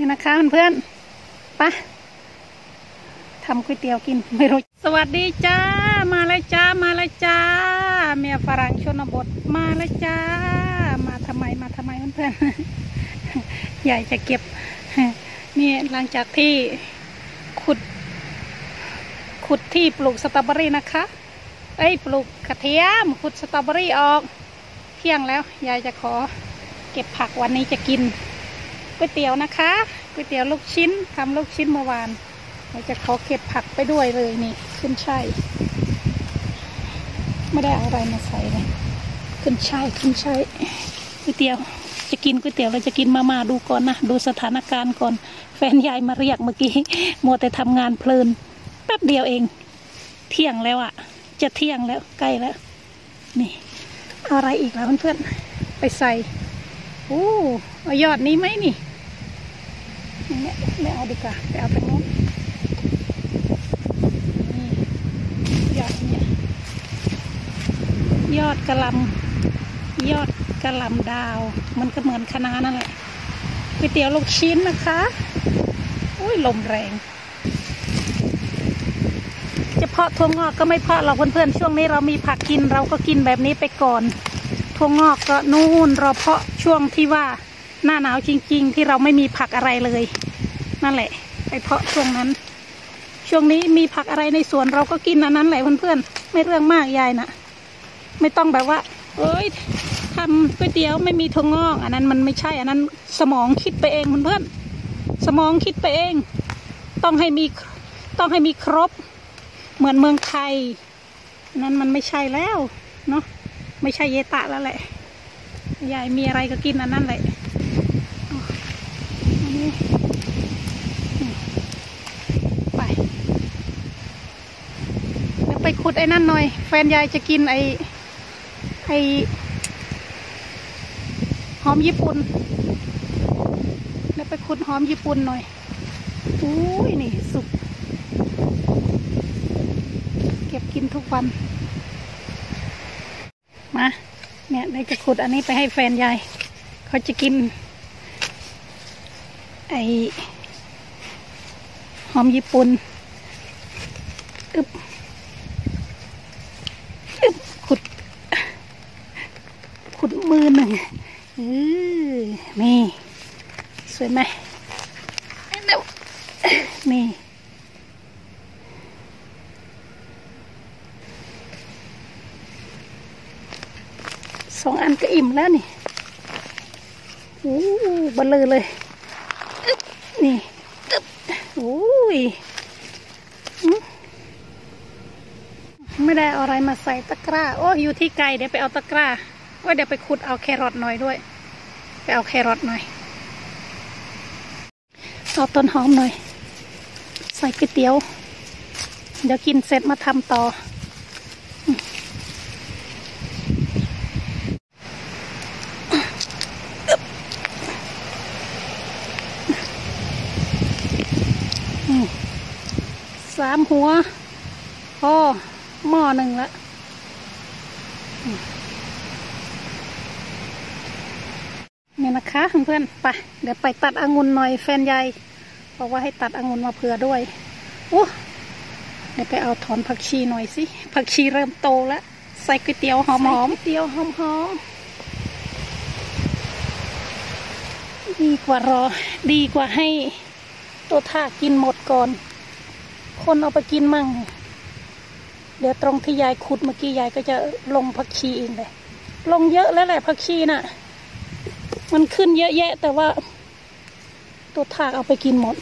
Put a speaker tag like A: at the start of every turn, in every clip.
A: นะคะเพื่อนๆปะทำก๋วยเตี๋ยวกินไม่รู้สวัสดีจ้ามาแล้วจ้ามาแล้วจ้าเมียฝรั่งชนบทมาแล้วจ้ามาทำไมเพื่อนๆใหญ่จะเก็บนี่หลังจากที่ขุดที่ปลูกสตรอเบอรี่นะคะปลูกกระเทียมขุดสตรอเบอรี่ออกเที่ยงแล้วยายจะขอเก็บผักวันนี้จะกินก๋วยเตี๋ยวนะคะก๋วยเตี๋ยวลูกชิ้นทำลูกชิ้นเมื่อวานเราจะขอเก็บผักไปด้วยเลยนี่ขึ้นช่ายไม่ได้เอาอะไรมาใส่เลยขึ้นช่ายก๋วยเตี๋ยวจะกินก๋วยเตี๋ยวเราจะกินมาดูก่อนนะดูสถานการณ์ก่อนแฟนยายมาเรียกเมื่อกี้มัวแต่ทำงานเพลินแป๊บเดียวเองเที่ยงแล้วอ่ะจะเที่ยงแล้วใกล้แล้วนี่เอาอะไรอีกแล้วเพื่อนๆไปใส่โอ้เอายอดนี้ไหมนี่ไม่เอาดีกว่าไปเอาตรงโน้นนี่ยอดเนี่ยยอดกระหล่ำดาวมันก็เหมือนคะน้านั่นแหละก๋วยเตี๋ยวลูกชิ้นนะคะโอ้ยลมแรงจะเพาะถั่วงอกก็ไม่เพาะหรอกเพื่อนๆช่วงนี้เรามีผักกินเราก็กินแบบนี้ไปก่อนถั่วงอกก็นู่นรอเพาะช่วงที่ว่าหน้าหนาวจริงๆที่เราไม่มีผักอะไรเลยนั่นแหละไปเพาะช่วงนั้นช่วงนี้มีผักอะไรในสวนเราก็กินอันนั้นแหละเพื่อนๆไม่เรื่องมากยายนะไม่ต้องแบบว่าทำก๋วยเตี๋ยวไม่มีถั่วงอกอันนั้นมันไม่ใช่อันนั้นสมองคิดไปเองเพื่อนๆสมองคิดไปเองต้องให้มีครบเหมือนเมืองไทยนั้นมันไม่ใช่แล้วเนาะไม่ใช่เยตะแล้วแหละยายมีอะไรก็กินอันนั้นแหละไปแล้วไปขุดไอ้นั่นหน่อยแฟนยายจะกินไอ้หอมญี่ปุ่นแล้วไปขุดหอมญี่ปุ่นหน่อยอุ้ยนี่สุกเก็บกินทุกวันมาเนี่ยได้จะขุดอันนี้ไปให้แฟนยายเขาจะกินไอหอมญี่ปุ่นขุดมือหนึ่งนี่สวยไหมนี่สองอันก็อิ่มแล้วนี่บลเลยนี่ไม่ได้เอาอะไรมาใส่ตะกร้าโอ้อยู่ที่ไกลเดี๋ยวไปเอาตะกร้าเดี๋ยวไปขุดเอาแครอทหน่อยด้วยไปเอาแครอทหน่อยเอาต้นหอมหน่อยใส่ก๋วยเตี๋ยวเดี๋ยวกินเสร็จมาทำต่อ3 หัวพอหม้อหนึ่งละนี่นะคะเพื่อนๆไปเดี๋ยวไปตัดองุ่นหน่อยแฟนยายบอกว่าให้ตัดองุ่นมาเผื่อด้วยเดี๋ยวไปเอาถอนผักชีหน่อยสิผักชีเริ่มโตแล้วใส่ก๋วยเตี๋ยวหอมๆดีกว่าให้ตัวท่ากินหมดก่อนคนเอาไปกินมั่งเดี๋ยวตรงที่ยายขุดเมื่อกี้ยายก็จะลงผักชีเองเลยลงเยอะแล้วแหละผักชีน่ะมันขึ้นเยอะแยะแต่ว่าตัวทากเอาไปกินหมด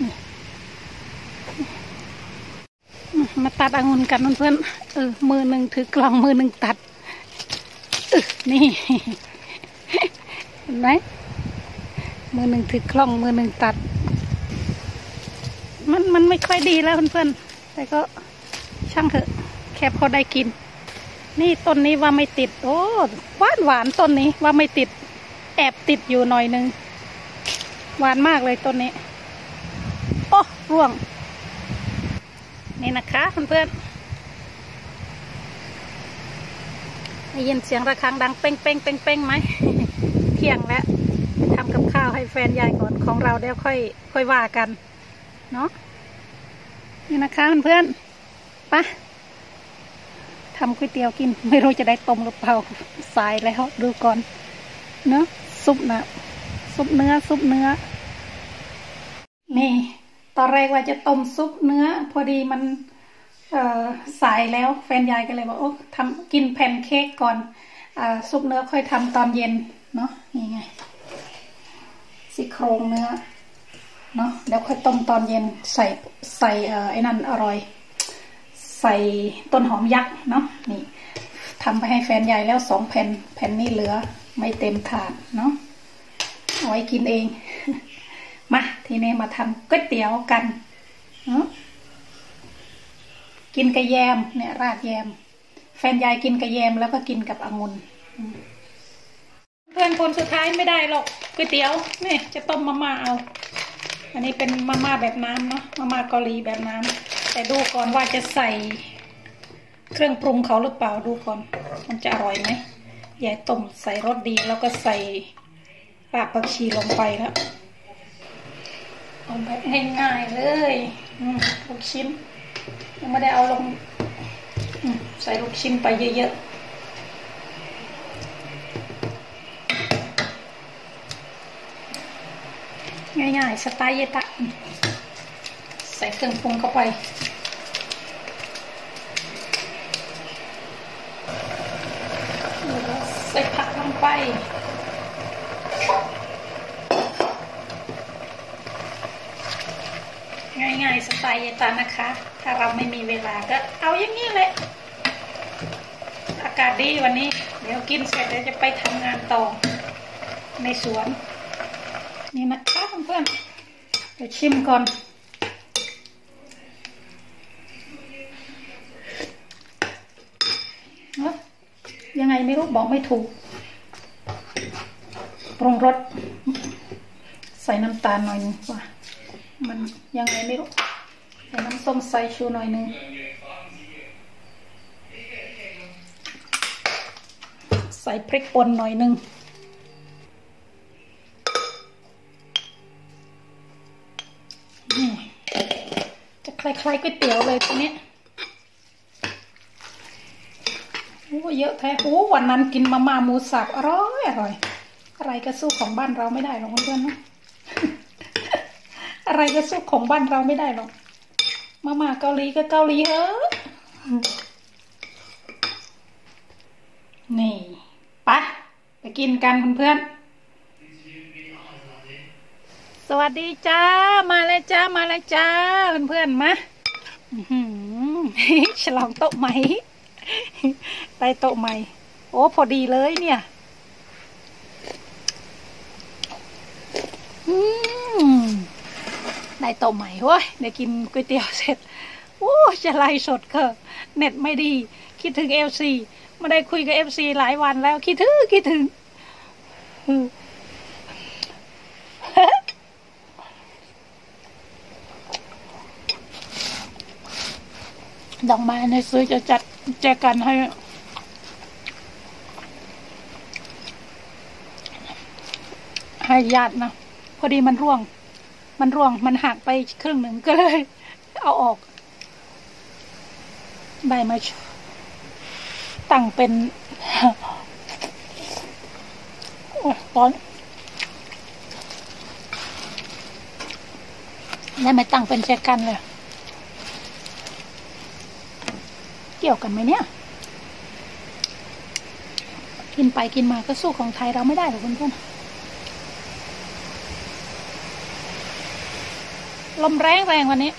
A: มาตัดองุ่นกันเพื่อนมือหนึ่งถือกล่องมือหนึ่งตัดนี่เห็นไหมมือหนึ่งถือกล่องมือหนึ่งตัดมันไม่ค่อยดีแล้วเพื่อนๆแต่ก็ช่างเถอะแค่พอได้กินนี่ต้นนี้ว่าไม่ติดหวานต้นนี้ว่าไม่ติดแอบติดอยู่หน่อยนึงหวานมากเลยต้นนี้ร่วงนี่นะคะเพื่อนๆได้ยินเสียงระฆังดังเป้งไหมเที่ยงแล้วทำกับข้าวให้แฟนยายก่อนของเราเดี๋ยวค่อยว่ากันเนาะนี่นะคะเพื่อนๆไปทำก๋วยเตี๋ยวกินไม่รู้จะได้ต้มหรือเปล่าสายแล้วดูก่อนเนาะซุปนะซุปเนื้อนี่ตอนแรกว่าจะต้มซุปเนื้อพอดีมันสายแล้วแฟนยายก็เลยบอกโอ้ทำกินแพนเค้กก่อนซุปเนื้อค่อยทำตอนเย็นเนาะนี่ไงซี่โครงเนื้อเนาะแล้วค่อยต้มตอนเย็นใส่ไอ้นั่นอร่อยใส่ต้นหอมยักษ์เนาะนี่ทำไปให้แฟนยายแล้ว2 แผ่นนี้เหลือไม่เต็มถาดเนาะเอาไว้กินเองมาทีนี้มาทำก๋วยเตี๋ยวกันเนาะกินกับแยมเนี่ยราดแยมแฟนยายกินกับแยมแล้วก็กินกับองุ่นเพื่อนคนสุดท้ายไม่ได้หรอกก๋วยเตี๋ยวนี่จะต้มมาม่าเอาอันนี้เป็นมาม่าแบบน้ำเนาะมาม่าเกาหลีแบบน้ำแต่ดูก่อนว่าจะใส่เครื่องปรุงเขาหรือเปล่าดูก่อนมันจะอร่อยไหมยายต้มใส่รสดีแล้วก็ใส่รากผักชีลงไปแล้วเอาแบบง่ายๆเลยลูกชิ้นยังไม่ได้เอาลงใส่ลูกชิ้นไปเยอะๆง่ายๆสไตล์เยตะใส่เครื่องปรุงเข้าไปใส่ผักลงไปง่ายๆสไตล์เยตานะคะถ้าเราไม่มีเวลาก็เอาอย่างนี้เลยอากาศดีวันนี้เดี๋ยวกินเสร็จเดี๋ยวจะไปทำงานต่อในสวนนี่นะคะเพื่อนๆเดี๋ยวชิมก่อนยังไงไม่รู้บอกไม่ถูกปรุงรสใส่น้ำตาลหน่อยนึงว่ามันยังไงไม่รู้ใส่น้ำส้มสายชูหน่อยนึงใส่พริกป่นหน่อยนึงจะคล้ายๆก๋วยเตี๋ยวเลยทีนี้โอ้เยอะแท้โอ้วันนั้นกินมาม่าหมูสับอร่อยอะไรก็สู้ของบ้านเราไม่ได้หรอกเพื่อนๆนะอะไรก็สู้ของบ้านเราไม่ได้หรอกมาม่าเกาหลีก็เกาหลีเฮ้นี่ไปกินกันเพื่อนๆสวัสดีจ้ามาแล้วจ้าเพื่อนๆมาฉลองโต๊ะใหม่ได้โต๊ะใหม่โอ้พอดีเลยเนี่ยได้โต๊ะใหม่เว้ยได้กินก๋วยเตี๋ยวเสร็จโอ้จะไล่สดก็เน็ตไม่ดีคิดถึงFCไม่ได้คุยกับFCหลายวันแล้วคิดถึงดอกไม้ในซื้อจะจัดแจกันให้ญาตินะพอดีมันร่วงมันหักไปครึ่งหนึ่งก็เลยเอาออกได้มาตั้งเป็นตอนได้ไม่ตั้งเป็นแจกันเลยเกี่ยวกันไหมเนี่ยกินไปกินมาก็สู้ของไทยเราไม่ได้หรอกเพื่อนๆลมแรงวันนี้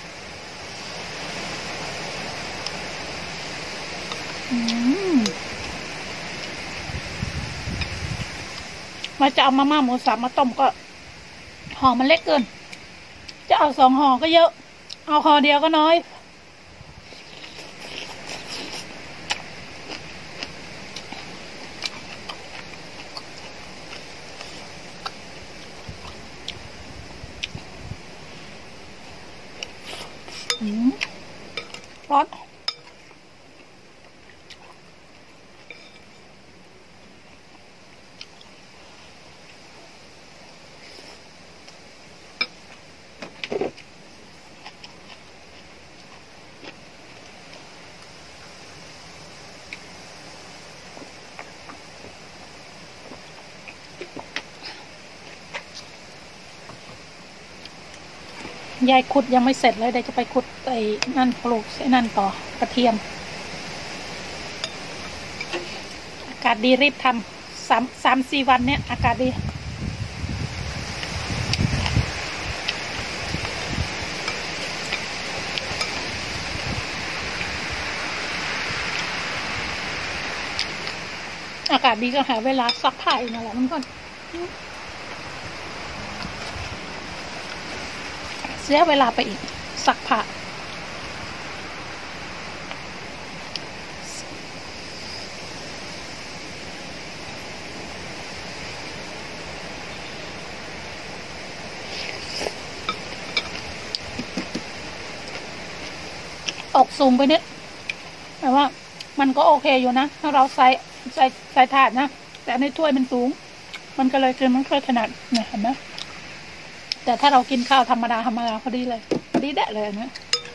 A: มาจะเอามาม่าหมูสับมาต้มก็ห่อมันเล็กเกินจะเอา2 ห่อก็เยอะเอาห่อเดียวก็น้อยร้อนยายขุดยังไม่เสร็จเลยเดี๋ยวจะไปขุดไอ้นั่นปลูกไอ้นั่นต่อกระเทียมอากาศดีรีบทำ3-4 วันเนี้ยอากาศดีอากาศดีก็หาเวลาซักผ้าอีกนั่นแหละมันก็เสียเวลาไปอีกซักผ้าออกสูงไปนิดแต่ว่ามันก็โอเคอยู่นะถ้าเราใส่ถาดนะแต่ในถ้วยมันสูงมันก็เลยกินมันค่อยขนาดเนี่ยเห็นไหมแต่ถ้าเรากินข้าวธรรมดาพอดีเลยพอดีแดะเลยนะ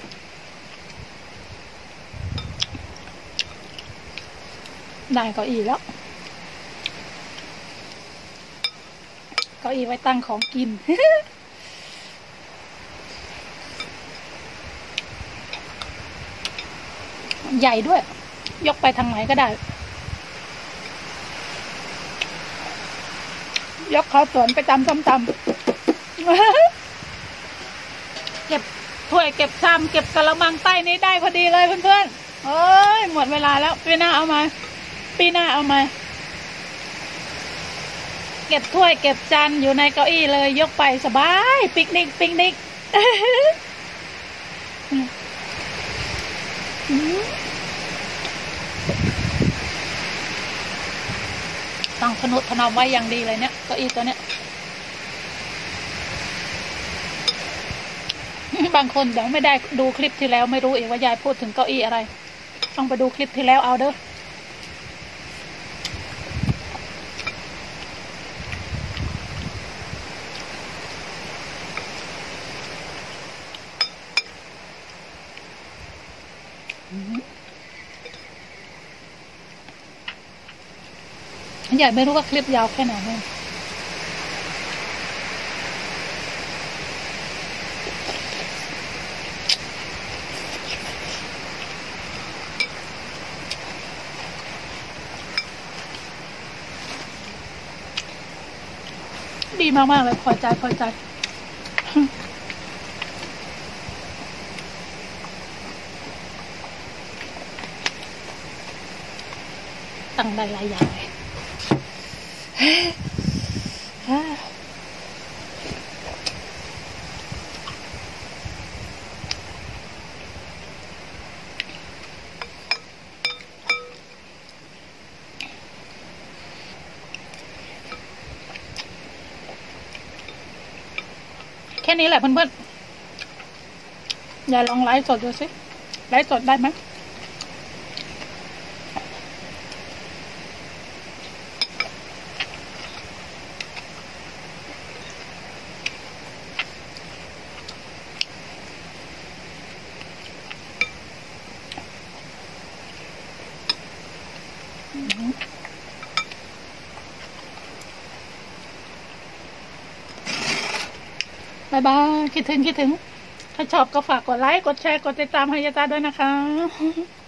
A: ได้เก้าอี้แล้วเก้าอี้ไว้ตั้งของกิน ใหญ่ด้วยยกไปทางไหนก็ได้ยกเขาสวนไปตำเก็บถ้วยเก็บชามเก็บกะละมังใต้นี้ได้พอดีเลยเพื่อนๆเอ้ยหมดเวลาแล้วปีหน้าเอามาเก็บถ้วยเก็บจานอยู่ในเก้าอี้เลยยกไปสบายปิกนิกตั้งทนุถนอมไว้อย่างดีเลยเนี่ยเก้าอี้ตัวเนี้ยบางคนเดี๋ยวไม่ได้ดูคลิปที่แล้วไม่รู้อีกว่ายายพูดถึงเก้าอี้อะไรต้องไปดูคลิปที่แล้วเอาเด้อยายไม่รู้ว่าคลิปยาวแค่ไหนเนี่ยดีมากๆเลยพอใจตั้งได้หลายอย่างเลยแค่นี้แหละเพื่อนๆอย่าลองไลฟ์สดดูสิไลฟ์สดได้ไหมบายบายคิดถึงถ้าชอบก็ฝากกดไลค์กดแชร์กดติดตามให้ยาตาด้วยนะคะ